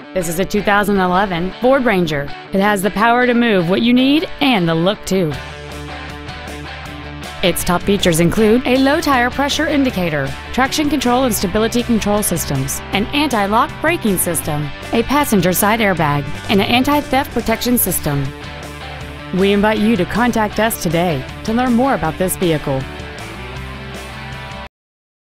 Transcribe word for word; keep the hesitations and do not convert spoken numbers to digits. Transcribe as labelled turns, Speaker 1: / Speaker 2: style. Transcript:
Speaker 1: This is a two thousand eleven Ford Ranger. It has the power to move what you need and the look too. Its top features include a low tire pressure indicator, traction control and stability control systems, an anti-lock braking system, a passenger side airbag, and an anti-theft protection system. We invite you to contact us today to learn more about this vehicle.